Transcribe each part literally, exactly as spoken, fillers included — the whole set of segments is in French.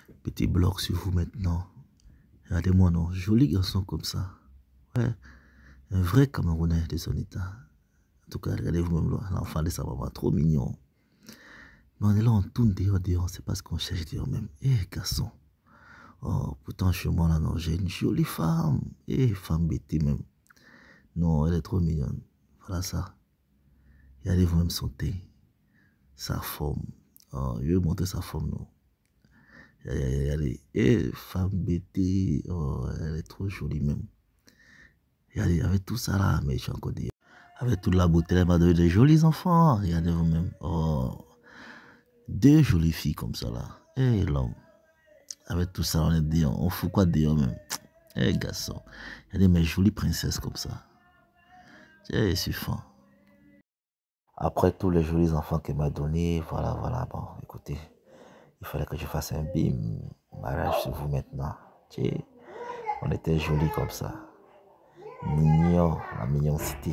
Petit bloc sur vous maintenant. Regardez-moi, non, joli garçon comme ça. Ouais, un vrai Camerounais de son état. En tout cas, regardez-vous même l'enfant de sa maman, trop mignon. Mais on est là, on tourne dehors, dehors, c'est pas ce qu'on cherche dehors même. Eh, garçon. Oh, pourtant, chez moi, là, non, j'ai une jolie femme. Eh, femme bêtée même. Non, elle est trop mignonne. Voilà ça. Regardez-vous même son teint. Sa forme. Oh, je vais vous montrer sa forme, non. Regardez, eh, femme bêtée. Oh, elle est trop jolie même. Regardez, avec tout ça là, mais je suis encore dit. Avec toute la beauté, elle m'a donné des jolis enfants. Regardez vous-même. Oh, deux jolies filles comme ça là. Eh, l'homme. Avec tout ça, on est dit, on fout quoi dehors même. Eh, garçon. Regardez mes jolies princesses comme ça. Eh, suffisant. Après tous les jolis enfants qu'elle m'a donné, voilà, voilà, bon, écoutez, il fallait que je fasse un bim, mariage sur vous maintenant. Tiens, on était jolis comme ça. Mignons, la mignoncité.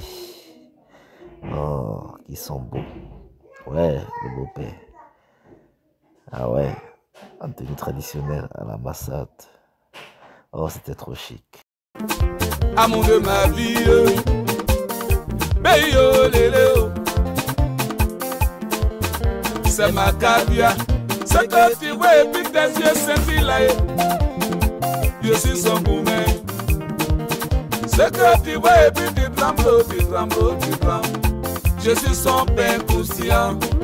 Oh, qui sont beaux. Ouais, le beau-père. Ah ouais, en tenue traditionnelle à l'ambassade. Oh, c'était trop chic. Amour de ma vie, Beyo Léléo. C'est ma cabia, c'est que tu vois et puis tes yeux scintillent. Je suis son gourmet. C'est que tu vois et puis tu trembles, tu trembles, tu trembles. Je suis son père conscient.